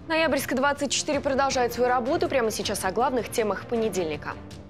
Ноябрьск-24 продолжает свою работу. Прямо сейчас о главных темах понедельника.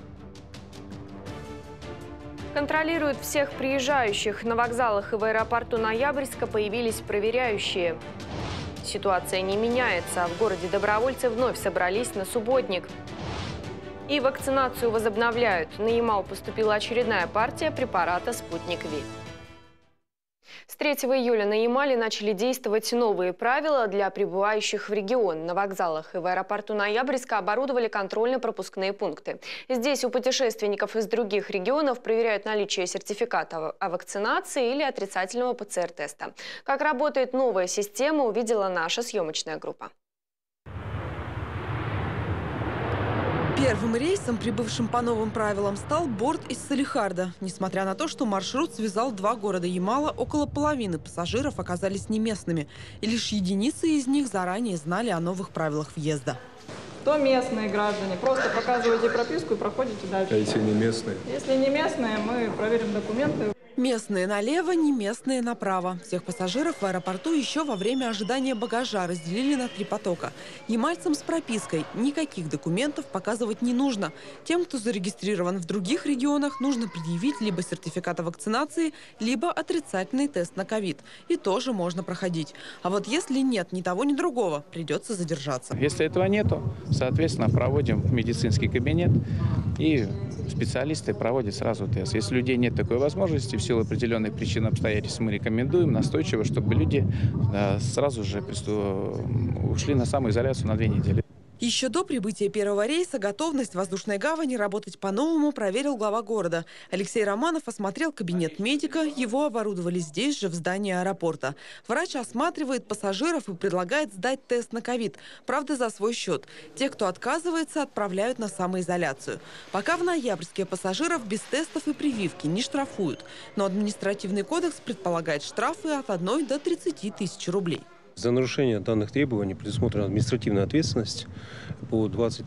Контролируют всех приезжающих. На вокзалах и в аэропорту Ноябрьска появились проверяющие. Ситуация не меняется. В городе добровольцы вновь собрались на субботник. И вакцинацию возобновляют. На Ямал поступила очередная партия препарата «Спутник Ви». С 3 июля на Ямале начали действовать новые правила для прибывающих в регион. На вокзалах и в аэропорту Ноябрьска оборудовали контрольно-пропускные пункты. Здесь у путешественников из других регионов проверяют наличие сертификата о вакцинации или отрицательного ПЦР-теста. Как работает новая система, увидела наша съемочная группа. Первым рейсом, прибывшим по новым правилам, стал борт из Салихарда. Несмотря на то, что маршрут связал два города Ямала, около половины пассажиров оказались не местными. И лишь единицы из них заранее знали о новых правилах въезда. Кто местные граждане, просто показываете прописку и проходите дальше. А если не местные? Если не местные, мы проверим документы. Местные налево, не местные направо. Всех пассажиров в аэропорту еще во время ожидания багажа разделили на 3 потока. Ямальцам с пропиской никаких документов показывать не нужно. Тем, кто зарегистрирован в других регионах, нужно предъявить либо сертификат о вакцинации, либо отрицательный тест на ковид. И тоже можно проходить. А вот если нет ни того, ни другого, придется задержаться. Если этого нету, соответственно, проводим медицинский кабинет, и специалисты проводят сразу тест. Если у людей нет такой возможности, в силу определенных причин и обстоятельств, мы рекомендуем настойчиво, чтобы люди сразу же ушли на самоизоляцию на 2 недели. Еще до прибытия первого рейса готовность воздушной гавани работать по-новому проверил глава города. Алексей Романов осмотрел кабинет медика, его оборудовали здесь же, в здании аэропорта. Врач осматривает пассажиров и предлагает сдать тест на ковид. Правда, за свой счет. Те, кто отказывается, отправляют на самоизоляцию. Пока в Ноябрьске пассажиров без тестов и прививки не штрафуют. Но административный кодекс предполагает штрафы от 1 до 30 тысяч рублей. За нарушение данных требований предусмотрена административная ответственность по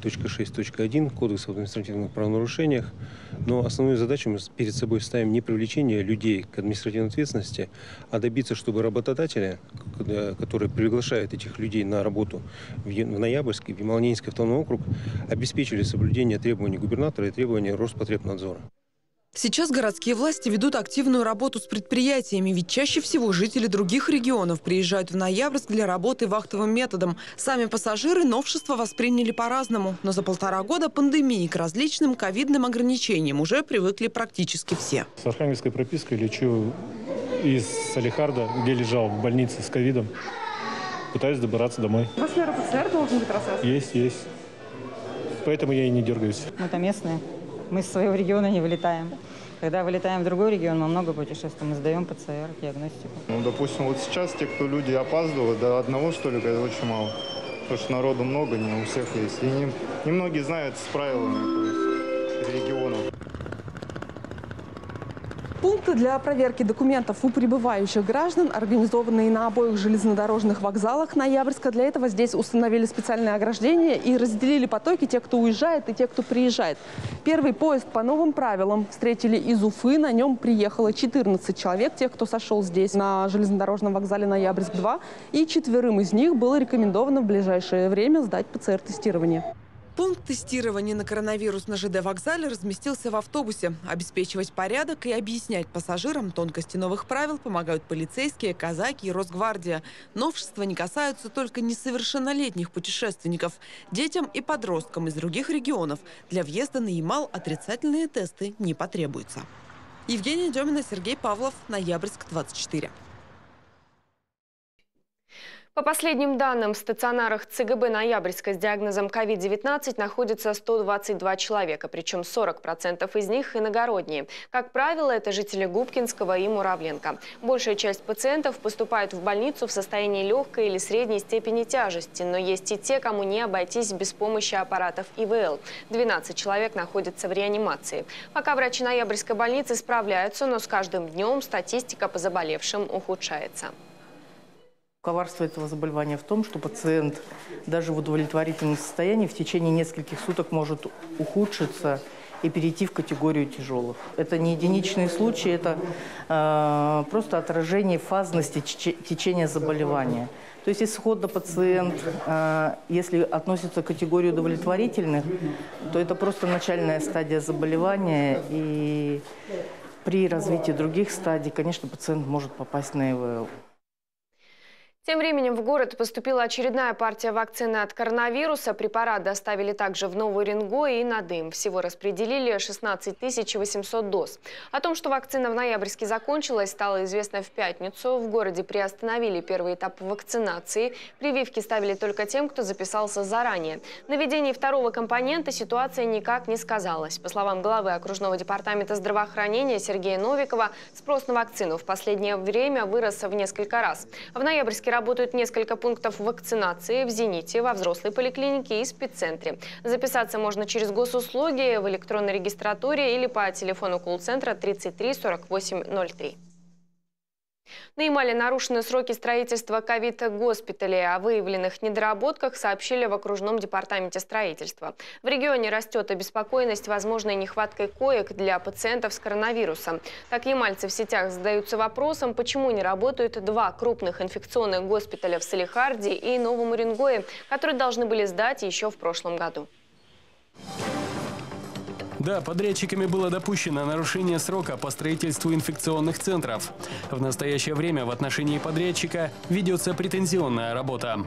20.6.1 Кодекса об административных правонарушениях. Но основную задачу мы перед собой ставим не привлечение людей к административной ответственности, а добиться, чтобы работодатели, которые приглашают этих людей на работу в Ноябрьск и в Ямало-Ненецкий автономный округ, обеспечили соблюдение требований губернатора и требований Роспотребнадзора. Сейчас городские власти ведут активную работу с предприятиями, ведь чаще всего жители других регионов приезжают в Ноябрьск для работы вахтовым методом. Сами пассажиры новшества восприняли по-разному. Но за 1,5 года пандемии к различным ковидным ограничениям уже привыкли практически все. С архангельской пропиской лечу из Салихарда, где лежал в больнице с ковидом. Пытаюсь добираться домой. У вас ПЦР должен быть раз? Есть. Поэтому я и не дергаюсь. Мы-то местные. Мы из своего региона не вылетаем. Когда вылетаем в другой регион, мы много путешествуем, мы сдаем ПЦР, диагностику. Ну, допустим, вот сейчас те, кто люди опаздывают, до 1 столика, это очень мало. Потому что народу много, не у всех есть. И немногие знают с правилами, то есть, регионов. Пункты для проверки документов у прибывающих граждан, организованные на обоих железнодорожных вокзалах Ноябрьска. Для этого здесь установили специальное ограждение и разделили потоки, те, кто уезжает, и те, кто приезжает. Первый поезд по новым правилам встретили из Уфы. На нем приехало 14 человек, тех, кто сошел здесь на железнодорожном вокзале Ноябрьск-2. И 4 из них было рекомендовано в ближайшее время сдать ПЦР-тестирование. Пункт тестирования на коронавирус на ЖД-вокзале разместился в автобусе. Обеспечивать порядок и объяснять пассажирам тонкости новых правил помогают полицейские, казаки и Росгвардия. Новшества не касаются только несовершеннолетних путешественников. Детям и подросткам из других регионов для въезда на Ямал отрицательные тесты не потребуются. Евгения Демина, Сергей Павлов, Ноябрьск, 24. По последним данным, в стационарах ЦГБ Ноябрьска с диагнозом COVID-19 находится 122 человека, причем 40% из них иногородние. Как правило, это жители Губкинского и Муравленко. Большая часть пациентов поступает в больницу в состоянии легкой или средней степени тяжести, но есть и те, кому не обойтись без помощи аппаратов ИВЛ. 12 человек находятся в реанимации. Пока врачи Ноябрьской больницы справляются, но с каждым днем статистика по заболевшим ухудшается. Коварство этого заболевания в том, что пациент даже в удовлетворительном состоянии в течение нескольких суток может ухудшиться и перейти в категорию тяжелых. Это не единичные случаи, это просто отражение фазности течения заболевания. То есть исходно пациент, если относится к категории удовлетворительных, то это просто начальная стадия заболевания, и при развитии других стадий, конечно, пациент может попасть на ИВЛ. Тем временем в город поступила очередная партия вакцины от коронавируса. Препарат доставили также в Новый Уренгой и Надым. Всего распределили 16 800 доз. О том, что вакцина в Ноябрьске закончилась, стало известно в пятницу. В городе приостановили первый этап вакцинации. Прививки ставили только тем, кто записался заранее. На введении второго компонента ситуация никак не сказалась. По словам главы окружного департамента здравоохранения Сергея Новикова, спрос на вакцину в последнее время вырос в несколько раз. В Ноябрьске работают несколько пунктов вакцинации в «Зените», во взрослой поликлинике и спеццентре. Записаться можно через госуслуги, в электронной регистратуре или по телефону колл-центра 33 48 03. На Ямале нарушены сроки строительства ковид-госпиталей. О выявленных недоработках сообщили в окружном департаменте строительства. В регионе растет обеспокоенность возможной нехваткой коек для пациентов с коронавирусом. Так, ямальцы в сетях задаются вопросом, почему не работают два крупных инфекционных госпиталя в Салихарде и Новом Уренгое, которые должны были сдать еще в прошлом году. Да, подрядчиками было допущено нарушение срока по строительству инфекционных центров. В настоящее время в отношении подрядчика ведется претензионная работа.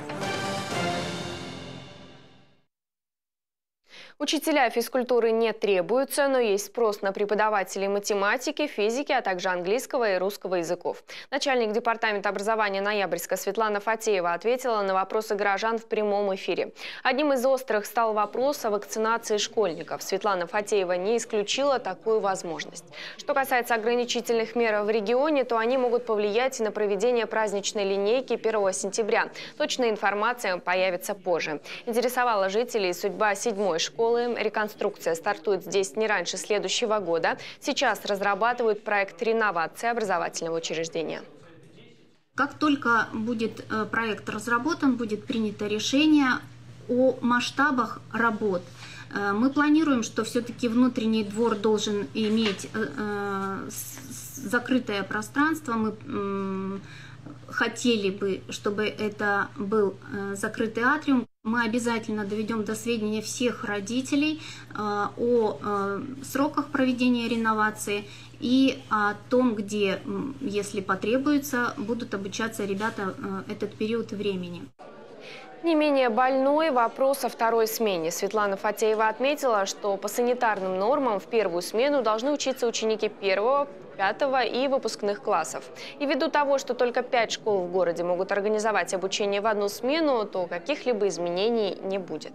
Учителя физкультуры не требуются, но есть спрос на преподавателей математики, физики, а также английского и русского языков. Начальник департамента образования Ноябрьска Светлана Фатеева ответила на вопросы горожан в прямом эфире. Одним из острых стал вопрос о вакцинации школьников. Светлана Фатеева не исключила такую возможность. Что касается ограничительных мер в регионе, то они могут повлиять и на проведение праздничной линейки 1 сентября. Точная информация появится позже. Интересовала жителей судьба 7-й школы. Реконструкция стартует здесь не раньше следующего года. Сейчас разрабатывают проект реновации образовательного учреждения. Как только будет проект разработан, будет принято решение о масштабах работ. Мы планируем, что все-таки внутренний двор должен иметь закрытое пространство. Мы хотели бы, чтобы это был закрытый атриум. Мы обязательно доведем до сведения всех родителей о сроках проведения реновации и о том, где, если потребуется, будут обучаться ребята этот период времени. Не менее больной вопрос о второй смене. Светлана Фатеева отметила, что по санитарным нормам в первую смену должны учиться ученики 1, 5 и выпускных классов. И ввиду того, что только 5 школ в городе могут организовать обучение в одну смену, то каких-либо изменений не будет.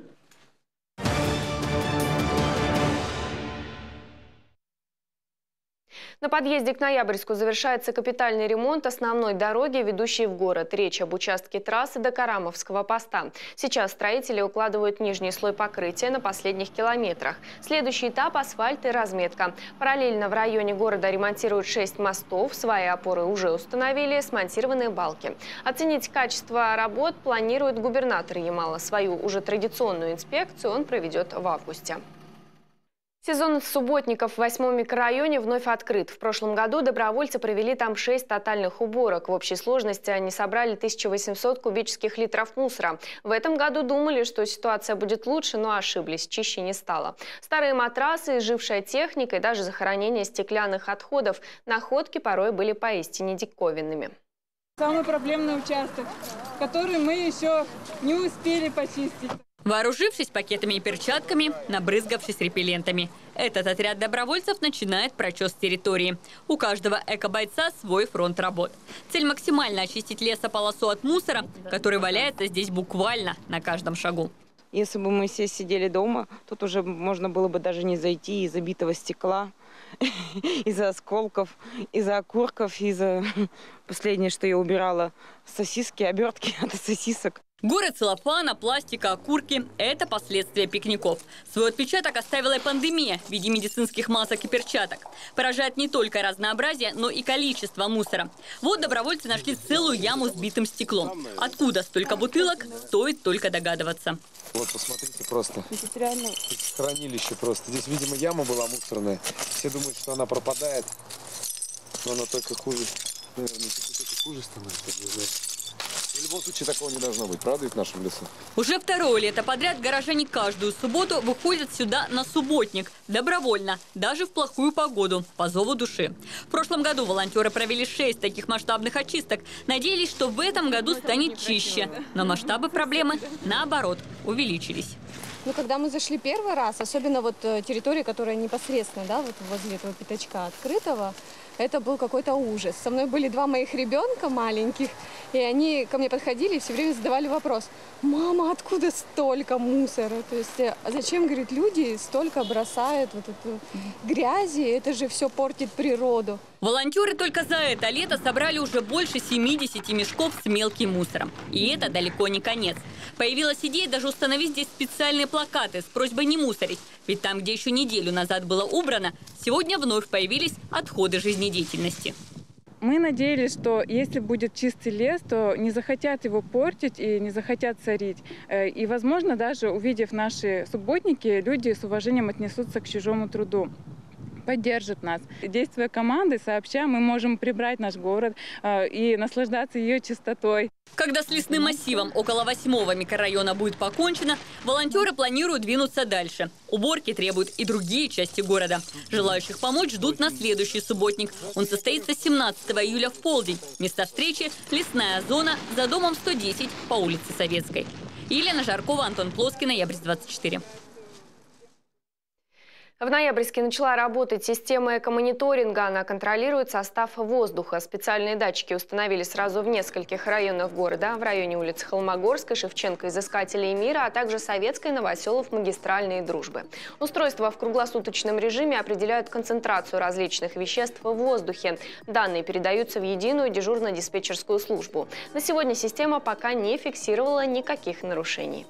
На подъезде к Ноябрьску завершается капитальный ремонт основной дороги, ведущей в город. Речь об участке трассы до Карамовского поста. Сейчас строители укладывают нижний слой покрытия на последних километрах. Следующий этап – асфальт и разметка. Параллельно в районе города ремонтируют 6 мостов. Свои опоры уже установили, смонтированы балки. Оценить качество работ планирует губернатор Ямала. Свою уже традиционную инспекцию он проведет в августе. Сезон субботников в 8-м микрорайоне вновь открыт. В прошлом году добровольцы провели там 6 тотальных уборок. В общей сложности они собрали 1800 кубических литров мусора. В этом году думали, что ситуация будет лучше, но ошиблись. Чище не стало. Старые матрасы, изжившая техника и даже захоронение стеклянных отходов. Находки порой были поистине диковинными. Самый проблемный участок, который мы еще не успели почистить. Вооружившись пакетами и перчатками, набрызгавшись репеллентами, этот отряд добровольцев начинает прочес территории. У каждого эко-бойца свой фронт работ. Цель – максимально очистить лесополосу от мусора, который валяется здесь буквально на каждом шагу. Если бы мы все сидели дома, тут уже можно было бы даже не зайти из-за битого стекла, из-за осколков, из-за окурков, из-за... Последнее, что я убирала, сосиски, обертки от сосисок. Горы целлофана, пластика, окурки – это последствия пикников. Свой отпечаток оставила и пандемия в виде медицинских масок и перчаток. Поражает не только разнообразие, но и количество мусора. Вот добровольцы нашли целую яму с битым стеклом. Откуда столько бутылок, стоит только догадываться. Вот, посмотрите просто. Здесь реально хранилище просто. Здесь, видимо, яма была мусорная. Все думают, что она пропадает, но она только хуже. Наверное, только хуже становится. В любом случае такого не должно быть, правда, и в нашем лесу? Уже второе лето подряд горожане каждую субботу выходят сюда на субботник. Добровольно, даже в плохую погоду, по зову души. В прошлом году волонтеры провели 6 таких масштабных очисток. Надеялись, что в этом году станет чище. Но масштабы проблемы, наоборот, увеличились. Ну, когда мы зашли первый раз, особенно вот территория, которая непосредственно, да, вот возле этого пятачка открытого, это был какой-то ужас. Со мной были 2 моих ребенка маленьких, и они ко мне подходили и все время задавали вопрос: «Мама, откуда столько мусора?» То есть зачем, говорит, люди столько бросают вот эту грязи, это же все портит природу. Волонтеры только за это лето собрали уже больше 70 мешков с мелким мусором. И это далеко не конец. Появилась идея даже установить здесь специальные плакаты с просьбой не мусорить. Ведь там, где еще неделю назад было убрано, сегодня вновь появились отходы жизнедеятельности. Мы надеялись, что если будет чистый лес, то не захотят его портить и не захотят сорить. И, возможно, даже увидев наши субботники, люди с уважением отнесутся к чужому труду, поддержат нас. Действуя командой, сообща, мы можем прибрать наш город и наслаждаться ее чистотой. Когда с лесным массивом около 8-го микрорайона будет покончено, волонтеры планируют двинуться дальше. Уборки требуют и другие части города. Желающих помочь ждут на следующий субботник. Он состоится 17 июля в полдень. Место встречи – лесная зона за домом 110 по улице Советской. Елена Жаркова, Антон Плоский, Ноябрьск 24. В Ноябрьске начала работать система экомониторинга. Она контролирует состав воздуха. Специальные датчики установили сразу в нескольких районах города. В районе улиц Холмогорской, Шевченко, Изыскателей мира, а также Советской, Новоселов, Магистральной и Дружбы. Устройства в круглосуточном режиме определяют концентрацию различных веществ в воздухе. Данные передаются в единую дежурно-диспетчерскую службу. На сегодня система пока не фиксировала никаких нарушений.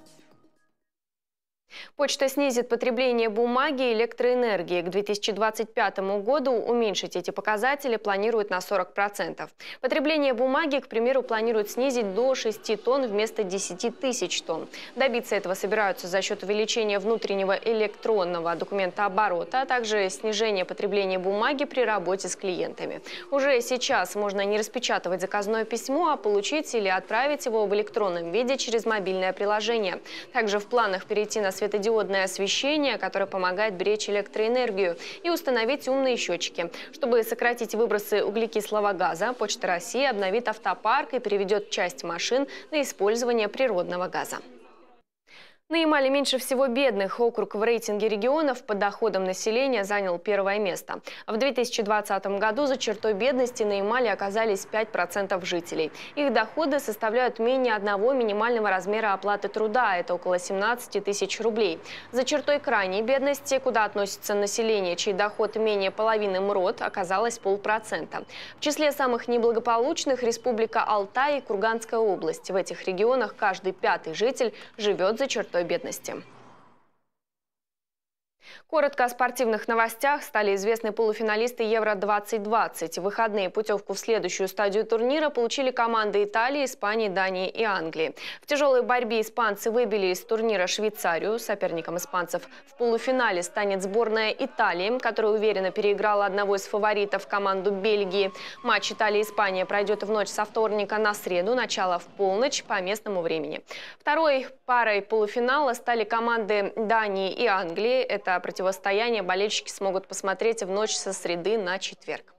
Почта снизит потребление бумаги и электроэнергии. К 2025 году уменьшить эти показатели планируют на 40%. Потребление бумаги, к примеру, планируют снизить до 6 тонн вместо 10 тысяч тонн. Добиться этого собираются за счет увеличения внутреннего электронного документооборота, а также снижения потребления бумаги при работе с клиентами. Уже сейчас можно не распечатывать заказное письмо, а получить или отправить его в электронном виде через мобильное приложение. Также в планах перейти на светодиодное освещение, которое помогает беречь электроэнергию, и установить умные счетчики. Чтобы сократить выбросы углекислого газа, Почта России обновит автопарк и переведет часть машин на использование природного газа. На Ямале меньше всего бедных. Округ в рейтинге регионов по доходам населения занял 1-е место. В 2020 году за чертой бедности на Ямале оказались 5% жителей. Их доходы составляют менее 1 минимального размера оплаты труда. Это около 17 тысяч рублей. За чертой крайней бедности, куда относится население, чей доход менее половины МРОТ, оказалось 0,5%. В числе самых неблагополучных Республика Алтай и Курганская область. В этих регионах каждый 5-й житель живет за чертой бедности. Коротко о спортивных новостях. Стали известны полуфиналисты Евро-2020. В выходные путевку в следующую стадию турнира получили команды Италии, Испании, Дании и Англии. В тяжелой борьбе испанцы выбили из турнира Швейцарию. Соперником испанцев в полуфинале станет сборная Италии, которая уверенно переиграла одного из фаворитов, команду Бельгии. Матч Италия-Испания пройдет в ночь со вторника на среду, начало в полночь по местному времени. Второй парой полуфинала стали команды Дании и Англии. Это противостояние болельщики смогут посмотреть в ночь со среды на четверг.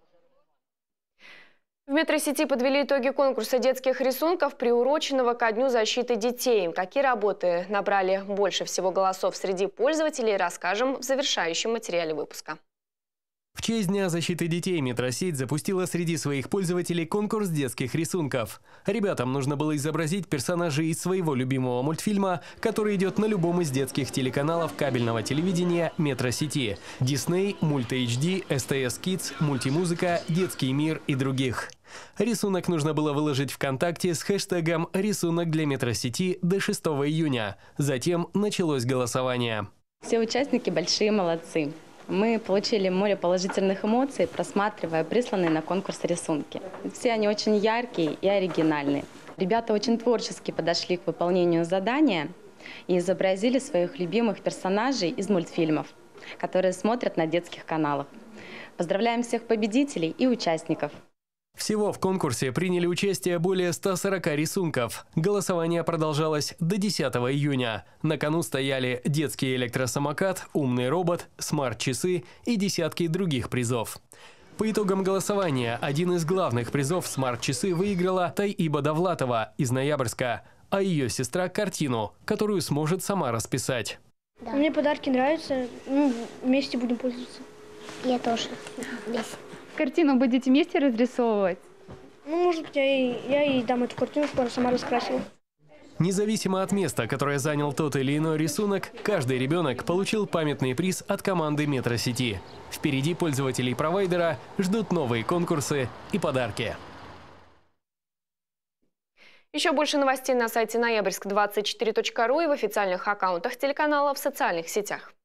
В Метросети подвели итоги конкурса детских рисунков, приуроченного ко Дню защиты детей. Какие работы набрали больше всего голосов среди пользователей, расскажем в завершающем материале выпуска. В честь Дня защиты детей Метросеть запустила среди своих пользователей конкурс детских рисунков. Ребятам нужно было изобразить персонажей из своего любимого мультфильма, который идет на любом из детских телеканалов кабельного телевидения Метросети: Disney, Мульт HD, СТС Kids, Мультимузыка, Детский мир и других. Рисунок нужно было выложить ВКонтакте с хэштегом «Рисунок для Метросети» до 6 июня. Затем началось голосование. Все участники большие молодцы. Мы получили море положительных эмоций, просматривая присланные на конкурс рисунки. Все они очень яркие и оригинальные. Ребята очень творчески подошли к выполнению задания и изобразили своих любимых персонажей из мультфильмов, которые смотрят на детских каналах. Поздравляем всех победителей и участников! Всего в конкурсе приняли участие более 140 рисунков. Голосование продолжалось до 10 июня. На кону стояли детский электросамокат, умный робот, смарт-часы и десятки других призов. По итогам голосования один из главных призов смарт-часы выиграла Тайиба Давлатова из Ноябрьска, а ее сестра – картину, которую сможет сама расписать. Да. Мне подарки нравятся, вместе будем пользоваться. Я тоже. Картину будете вместе разрисовывать? Может быть, я ей дам эту картину, скоро сама раскрасила. Независимо от места, которое занял тот или иной рисунок, каждый ребенок получил памятный приз от команды Метросети. Впереди пользователей провайдера ждут новые конкурсы и подарки. Еще больше новостей на сайте ноябрьск24.ру и в официальных аккаунтах телеканала в социальных сетях.